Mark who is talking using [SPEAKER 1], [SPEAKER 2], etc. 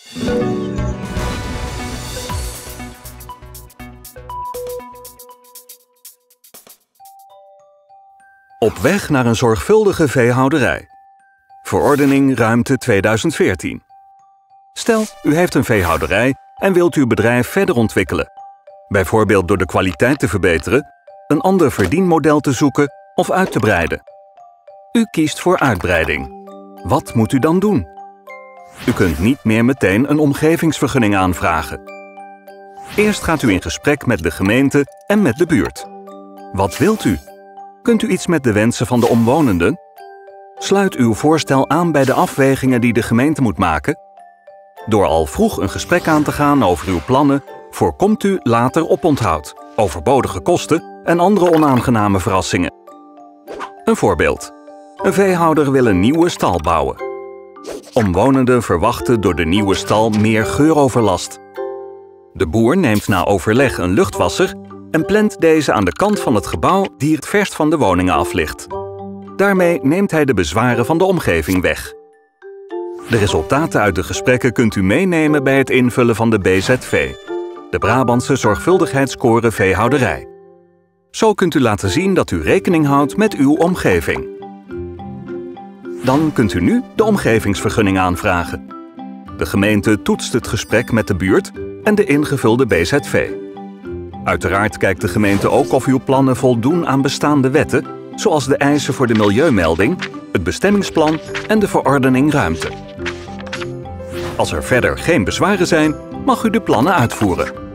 [SPEAKER 1] Op weg naar een zorgvuldige veehouderij. Verordening Ruimte 2014. Stel, u heeft een veehouderij en wilt uw bedrijf verder ontwikkelen. Bijvoorbeeld door de kwaliteit te verbeteren, een ander verdienmodel te zoeken of uit te breiden. U kiest voor uitbreiding. Wat moet u dan doen? U kunt niet meer meteen een omgevingsvergunning aanvragen. Eerst gaat u in gesprek met de gemeente en met de buurt. Wat wilt u? Kunt u iets met de wensen van de omwonenden? Sluit uw voorstel aan bij de afwegingen die de gemeente moet maken? Door al vroeg een gesprek aan te gaan over uw plannen, voorkomt u later oponthoud, overbodige kosten en andere onaangename verrassingen. Een voorbeeld. Een veehouder wil een nieuwe stal bouwen. Omwonenden verwachten door de nieuwe stal meer geuroverlast. De boer neemt na overleg een luchtwasser en plant deze aan de kant van het gebouw die het verst van de woningen af ligt. Daarmee neemt hij de bezwaren van de omgeving weg. De resultaten uit de gesprekken kunt u meenemen bij het invullen van de BZV, de Brabantse Zorgvuldigheidsscore Veehouderij. Zo kunt u laten zien dat u rekening houdt met uw omgeving. Dan kunt u nu de omgevingsvergunning aanvragen. De gemeente toetst het gesprek met de buurt en de ingevulde BZV. Uiteraard kijkt de gemeente ook of uw plannen voldoen aan bestaande wetten, zoals de eisen voor de milieumelding, het bestemmingsplan en de verordening ruimte. Als er verder geen bezwaren zijn, mag u de plannen uitvoeren.